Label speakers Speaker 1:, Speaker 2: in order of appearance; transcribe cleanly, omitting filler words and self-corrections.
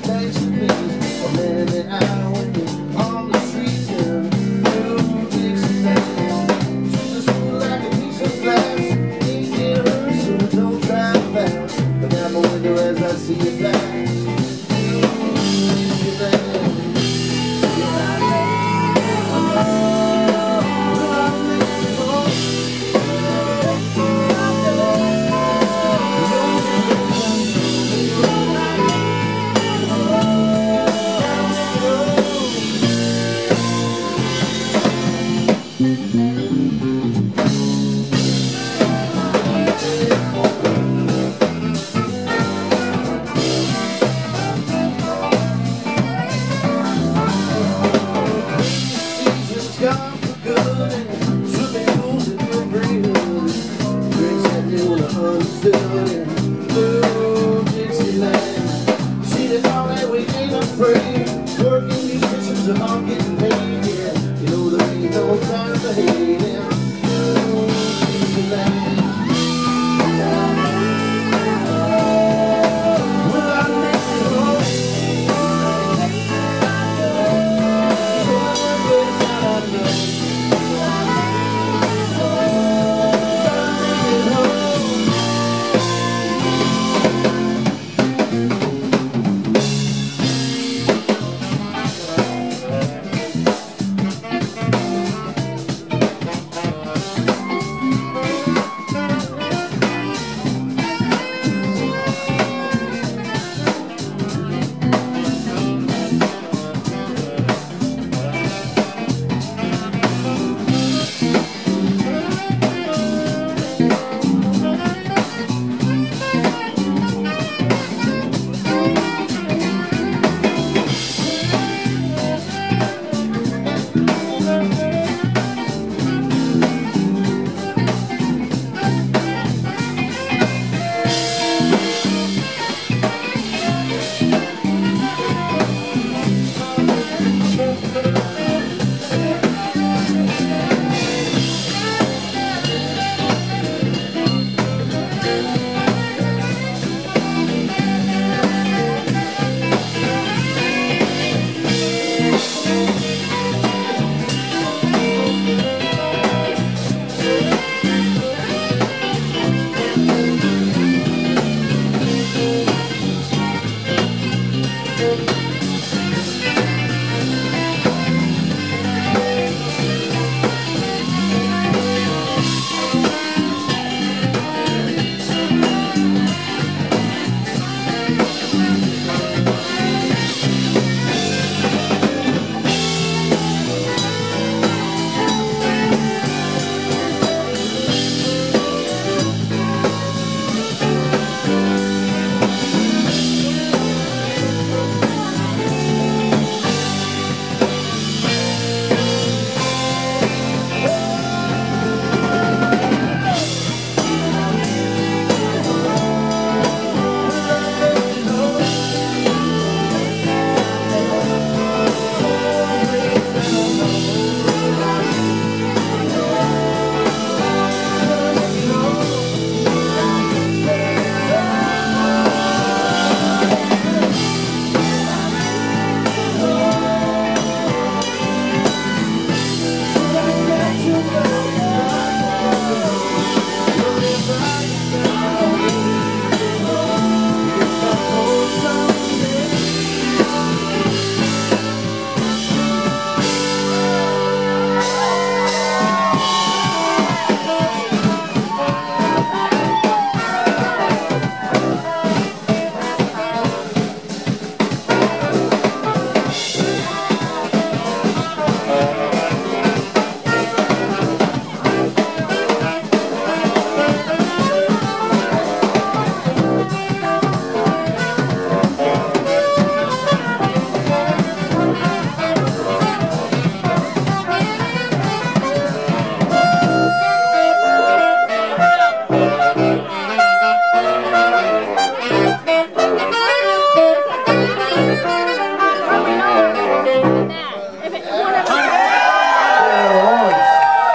Speaker 1: thanks to me. A man and I went on the streets in New Dixieland. Jesus was like a piece of glass, ain't get hurt, so don't drive fast. But out my window as I see it flash, New Dixieland. Gone for good and swimming pools in your brain, drinks that you understood in New Dixieland. See that all that we ain't afraid, working musicians are all getting paid, yeah. You know there ain't no time to hate in New Dixieland.